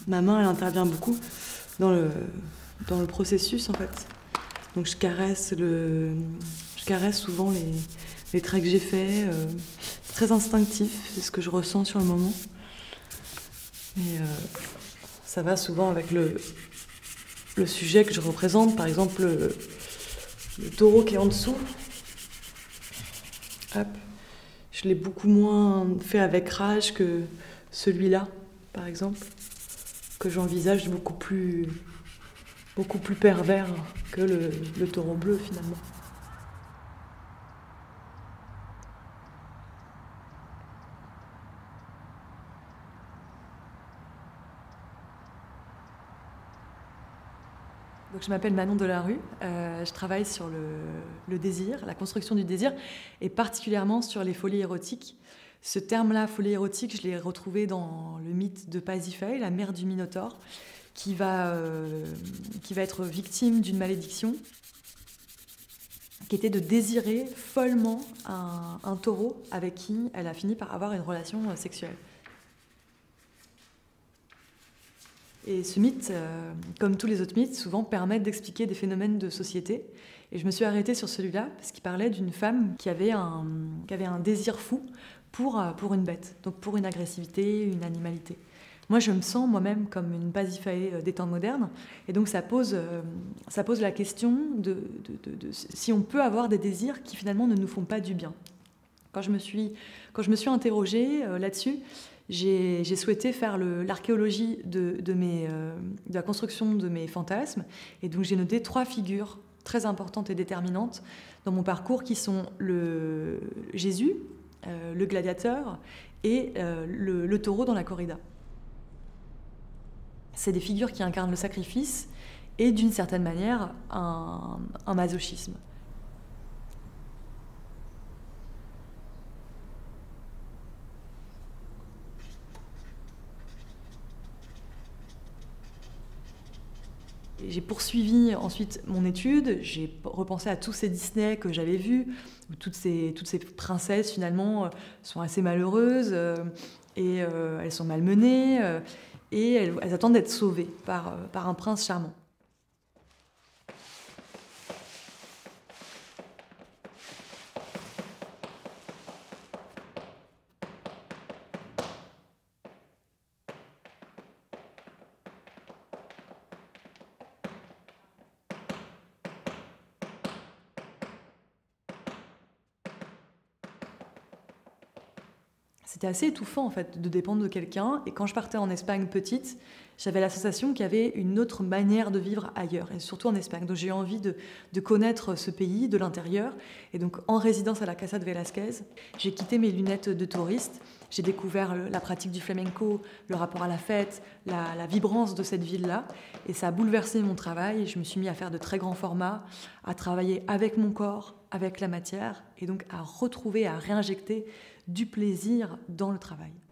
Ma main, elle intervient beaucoup dans le processus, en fait. Donc je caresse souvent les traits que j'ai faits. C'est très instinctif, c'est ce que je ressens sur le moment. Et ça va souvent avec le sujet que je représente. Par exemple, le taureau qui est en dessous. Hop. Je l'ai beaucoup moins fait avec rage que celui-là, par exemple, que j'envisage beaucoup plus pervers que le taureau bleu, finalement. Donc, je m'appelle Manon Delarue, je travaille sur le désir, la construction du désir, et particulièrement sur les folies érotiques. Ce terme-là, folie érotique, je l'ai retrouvé dans le mythe de Pasiphae, la mère du Minotaure, qui va être victime d'une malédiction, qui était de désirer follement un taureau avec qui elle a fini par avoir une relation sexuelle. Et ce mythe, comme tous les autres mythes, souvent permettent d'expliquer des phénomènes de société. Et je me suis arrêtée sur celui-là parce qu'il parlait d'une femme qui avait un désir fou pour une bête, donc pour une agressivité, une animalité. Moi, je me sens moi-même comme une Pasiphae des temps modernes, et donc ça pose la question de si on peut avoir des désirs qui finalement ne nous font pas du bien. Quand je me suis interrogée là-dessus, j'ai souhaité faire l'archéologie de la construction de mes fantasmes, et donc j'ai noté 3 figures très importantes et déterminantes dans mon parcours qui sont le Jésus, le gladiateur et le taureau dans la corrida. C'est des figures qui incarnent le sacrifice et d'une certaine manière un masochisme. J'ai poursuivi ensuite mon étude, j'ai repensé à tous ces Disney que j'avais vus, où toutes ces princesses finalement sont assez malheureuses et elles sont malmenées et elles attendent d'être sauvées par un prince charmant. C'était assez étouffant en fait de dépendre de quelqu'un, et quand je partais en Espagne petite, j'avais la sensation qu'il y avait une autre manière de vivre ailleurs, et surtout en Espagne. Donc j'ai eu envie de connaître ce pays de l'intérieur, et donc en résidence à la Casa de Velázquez, j'ai quitté mes lunettes de touriste, j'ai découvert la pratique du flamenco, le rapport à la fête, la vibrance de cette ville-là, et ça a bouleversé mon travail. Je me suis mis à faire de très grands formats, à travailler avec mon corps, avec la matière, et donc à retrouver, à réinjecter du plaisir dans le travail.